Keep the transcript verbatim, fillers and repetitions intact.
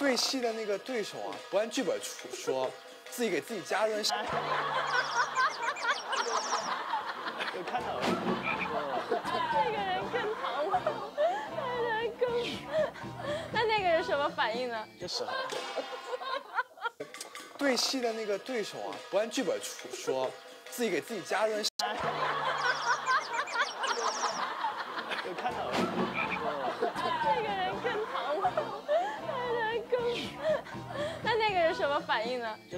对戏的那个对手啊，不按剧本出，说自己给自己加人。 有看到了。 那个人更讨厌，那个人更……那那个人什么反应呢？ 就死了。 对戏的那个对手啊，不按剧本出，说自己给自己加人。 有看到了。 那个人更讨厌，那个人更……那那个人什么反应呢？